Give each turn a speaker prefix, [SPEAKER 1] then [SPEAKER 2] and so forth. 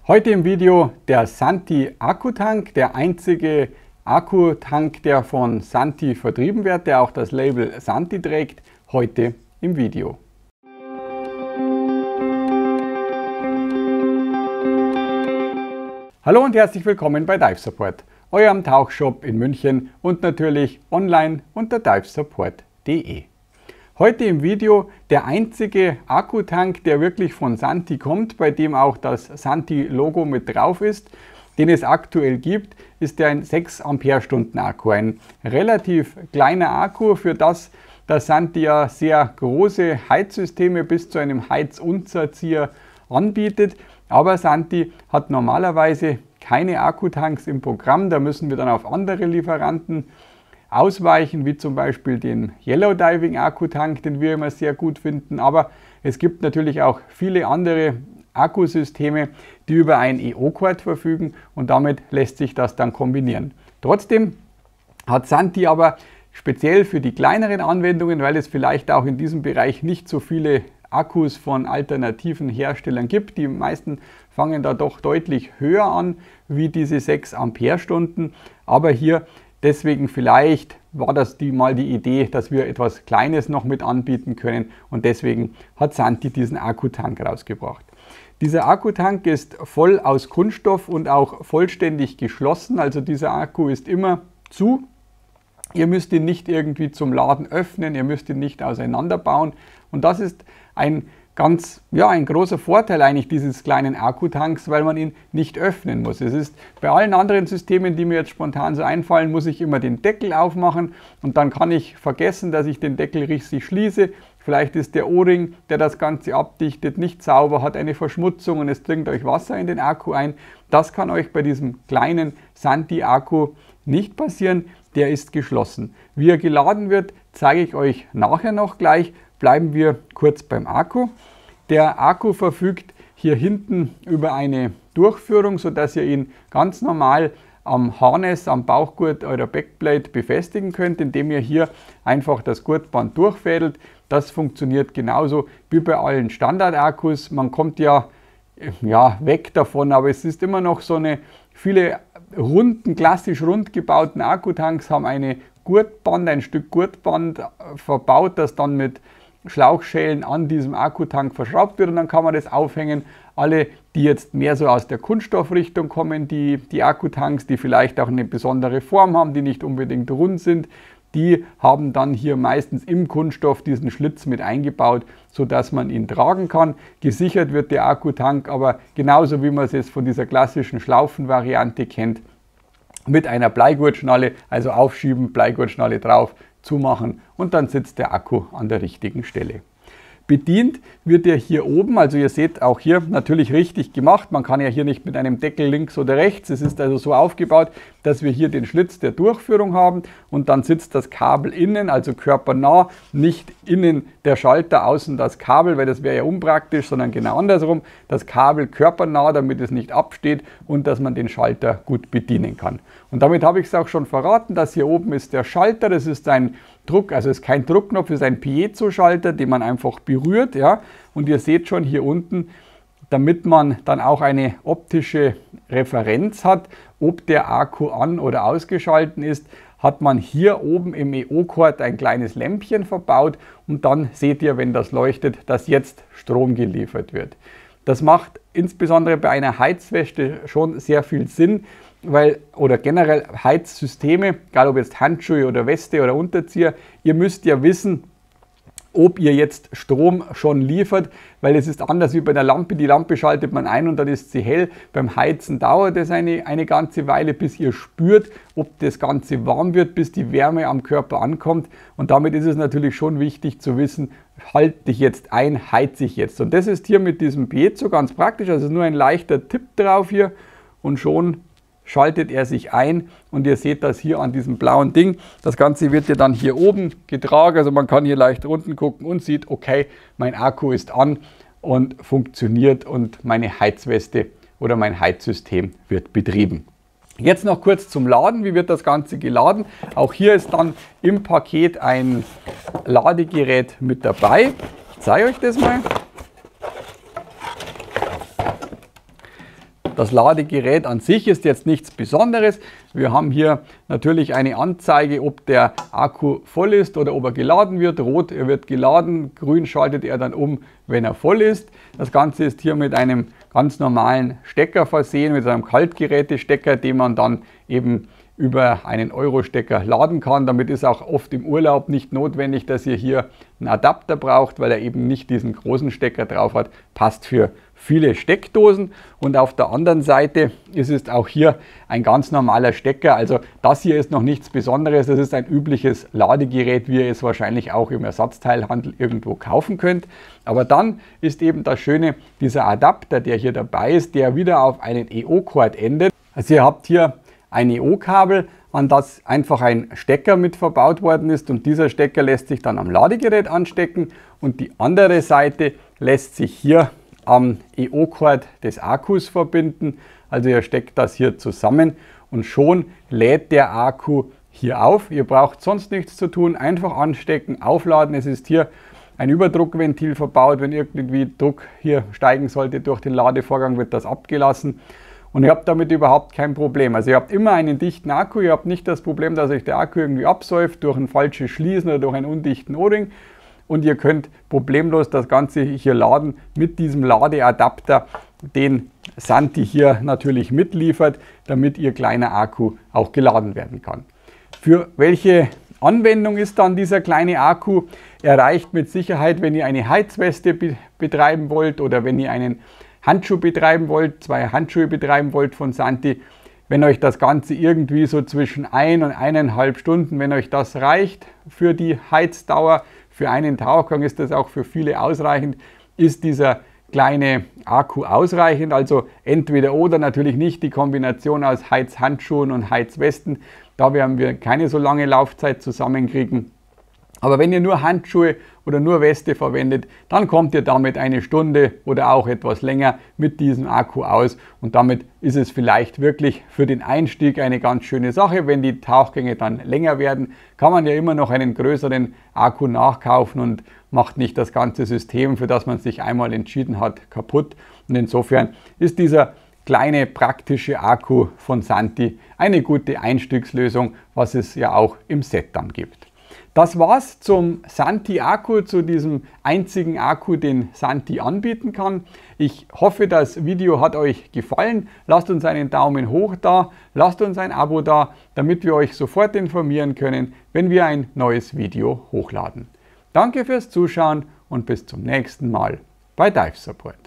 [SPEAKER 1] Heute im Video der Santi Akkutank, der einzige Akkutank, der von Santi vertrieben wird, der auch das Label Santi trägt, heute im Video. Hallo und herzlich willkommen bei Dive Support, eurem Tauchshop in München und natürlich online unter divesupport.de. Heute im Video der einzige Akkutank, der wirklich von Santi kommt, bei dem auch das Santi-Logo mit drauf ist, den es aktuell gibt, ist der ein 6 Ampere-Stunden Akku. Ein relativ kleiner Akku für das, dass Santi ja sehr große Heizsysteme bis zu einem Heizunterzieher anbietet. Aber Santi hat normalerweise keine Akkutanks im Programm, da müssen wir dann auf andere Lieferanten ausweichen, wie zum Beispiel den Yellow Diving Akkutank, den wir immer sehr gut finden. Aber es gibt natürlich auch viele andere Akkusysteme, die über ein EO-Cord verfügen und damit lässt sich das dann kombinieren. Trotzdem hat Santi aber speziell für die kleineren Anwendungen, weil es vielleicht auch in diesem Bereich nicht so viele Akkus von alternativen Herstellern gibt. Die meisten fangen da doch deutlich höher an wie diese 6 Ampere-Stunden. Aber hier deswegen vielleicht war das mal die Idee, dass wir etwas Kleines noch mit anbieten können und deswegen hat Santi diesen Akkutank rausgebracht. Dieser Akkutank ist voll aus Kunststoff und auch vollständig geschlossen, also dieser Akku ist immer zu. Ihr müsst ihn nicht irgendwie zum Laden öffnen, ihr müsst ihn nicht auseinanderbauen und das ist ein großer Vorteil eigentlich dieses kleinen Akkutanks, weil man ihn nicht öffnen muss. Es ist bei allen anderen Systemen, die mir jetzt spontan so einfallen, muss ich immer den Deckel aufmachen und dann kann ich vergessen, dass ich den Deckel richtig schließe. Vielleicht ist der O-Ring, der das Ganze abdichtet, nicht sauber, hat eine Verschmutzung und es dringt euch Wasser in den Akku ein. Das kann euch bei diesem kleinen Santi-Akku nicht passieren, der ist geschlossen. Wie er geladen wird, zeige ich euch nachher noch gleich. Bleiben wir kurz beim Akku. Der Akku verfügt hier hinten über eine Durchführung, sodass ihr ihn ganz normal am Harness, am Bauchgurt eurer Backplate befestigen könnt, indem ihr hier einfach das Gurtband durchfädelt. Das funktioniert genauso wie bei allen Standard-Akkus. Man kommt ja weg davon, aber es ist immer noch so viele klassisch rund gebauten Akkutanks haben ein Stück Gurtband verbaut, das dann mit Schlauchschellen an diesem Akkutank verschraubt wird und dann kann man das aufhängen. Alle, die jetzt mehr so aus der Kunststoffrichtung kommen, die Akkutanks, die vielleicht auch eine besondere Form haben, die nicht unbedingt rund sind, die haben dann hier meistens im Kunststoff diesen Schlitz mit eingebaut, sodass man ihn tragen kann. Gesichert wird der Akkutank aber genauso wie man es jetzt von dieser klassischen Schlaufenvariante kennt, mit einer Bleigurtschnalle, also aufschieben, Bleigurtschnalle drauf, zumachen und dann sitzt der Akku an der richtigen Stelle. Bedient wird er hier oben, also ihr seht auch hier natürlich richtig gemacht. Man kann ja hier nicht mit einem Deckel links oder rechts. Es ist also so aufgebaut, dass wir hier den Schlitz der Durchführung haben und dann sitzt das Kabel innen, also körpernah, nicht innen der Schalter, außen das Kabel, weil das wäre ja unpraktisch, sondern genau andersrum. Das Kabel körpernah, damit es nicht absteht und dass man den Schalter gut bedienen kann. Und damit habe ich es auch schon verraten, dass hier oben ist der Schalter, das ist ein es ist kein Druckknopf, es ist ein Piezo-Schalter, den man einfach berührt. Ja? Und ihr seht schon hier unten, damit man dann auch eine optische Referenz hat, ob der Akku an- oder ausgeschalten ist, hat man hier oben im EO-Cord ein kleines Lämpchen verbaut und dann seht ihr, wenn das leuchtet, dass jetzt Strom geliefert wird. Das macht insbesondere bei einer Heizweste schon sehr viel Sinn, oder generell Heizsysteme, egal ob jetzt Handschuhe oder Weste oder Unterzieher, ihr müsst ja wissen, ob ihr jetzt Strom schon liefert, weil es ist anders wie bei der Lampe. Die Lampe schaltet man ein und dann ist sie hell. Beim Heizen dauert es eine ganze Weile, bis ihr spürt, ob das Ganze warm wird, bis die Wärme am Körper ankommt. Und damit ist es natürlich schon wichtig zu wissen, halte ich jetzt ein, heize ich jetzt. Und das ist hier mit diesem Piezo ganz praktisch. Also nur ein leichter Tipp drauf hier und schon schaltet er sich ein und ihr seht das hier an diesem blauen Ding. Das Ganze wird ja dann hier oben getragen, also man kann hier leicht unten gucken und sieht, okay, mein Akku ist an und funktioniert und meine Heizweste oder mein Heizsystem wird betrieben. Jetzt noch kurz zum Laden. Wie wird das Ganze geladen? Auch hier ist dann im Paket ein Ladegerät mit dabei. Ich zeige euch das mal. Das Ladegerät an sich ist jetzt nichts Besonderes. Wir haben hier natürlich eine Anzeige, ob der Akku voll ist oder ob er geladen wird. Rot, er wird geladen, grün schaltet er dann um, wenn er voll ist. Das Ganze ist hier mit einem ganz normalen Stecker versehen, mit einem Kaltgerätestecker, den man dann eben über einen Euro-Stecker laden kann. Damit ist auch oft im Urlaub nicht notwendig, dass ihr hier einen Adapter braucht, weil er eben nicht diesen großen Stecker drauf hat. Passt für viele Steckdosen. Und auf der anderen Seite ist es auch hier ein ganz normaler Stecker. Also das hier ist noch nichts Besonderes. Das ist ein übliches Ladegerät, wie ihr es wahrscheinlich auch im Ersatzteilhandel irgendwo kaufen könnt. Aber dann ist eben das Schöne, dieser Adapter, der hier dabei ist, der wieder auf einen EO-Cord endet. Also ihr habt hier ein EO-Kabel, an das einfach ein Stecker mit verbaut worden ist, und dieser Stecker lässt sich dann am Ladegerät anstecken und die andere Seite lässt sich hier am EO-Cord des Akkus verbinden. Also ihr steckt das hier zusammen und schon lädt der Akku hier auf. Ihr braucht sonst nichts zu tun, einfach anstecken, aufladen. Es ist hier ein Überdruckventil verbaut. Wenn irgendwie Druck hier steigen sollte durch den Ladevorgang, wird das abgelassen. Und ihr habt damit überhaupt kein Problem. Also ihr habt immer einen dichten Akku, ihr habt nicht das Problem, dass euch der Akku irgendwie absäuft durch ein falsches Schließen oder durch einen undichten O-Ring. Und ihr könnt problemlos das Ganze hier laden mit diesem Ladeadapter, den Santi hier natürlich mitliefert, damit ihr kleiner Akku auch geladen werden kann. Für welche Anwendung ist dann dieser kleine Akku? Er reicht mit Sicherheit, wenn ihr eine Heizweste betreiben wollt oder wenn ihr einen Handschuh betreiben wollt, 2 Handschuhe betreiben wollt von Santi. Wenn euch das Ganze irgendwie so zwischen 1 und 1,5 Stunden, wenn euch das reicht für die Heizdauer, für einen Tauchgang ist das auch für viele ausreichend, ist dieser kleine Akku ausreichend. Also entweder oder, natürlich nicht die Kombination aus Heizhandschuhen und Heizwesten. Da werden wir keine so lange Laufzeit zusammenkriegen. Aber wenn ihr nur Handschuhe oder nur Weste verwendet, dann kommt ihr damit eine Stunde oder auch etwas länger mit diesem Akku aus. Und damit ist es vielleicht wirklich für den Einstieg eine ganz schöne Sache. Wenn die Tauchgänge dann länger werden, kann man ja immer noch einen größeren Akku nachkaufen und macht nicht das ganze System, für das man sich einmal entschieden hat, kaputt. Und insofern ist dieser kleine praktische Akku von Santi eine gute Einstiegslösung, was es ja auch im Set dann gibt. Das war's zum Santi Akku, zu diesem einzigen Akku, den Santi anbieten kann. Ich hoffe, das Video hat euch gefallen. Lasst uns einen Daumen hoch da, lasst uns ein Abo da, damit wir euch sofort informieren können, wenn wir ein neues Video hochladen. Danke fürs Zuschauen und bis zum nächsten Mal bei Dive Support.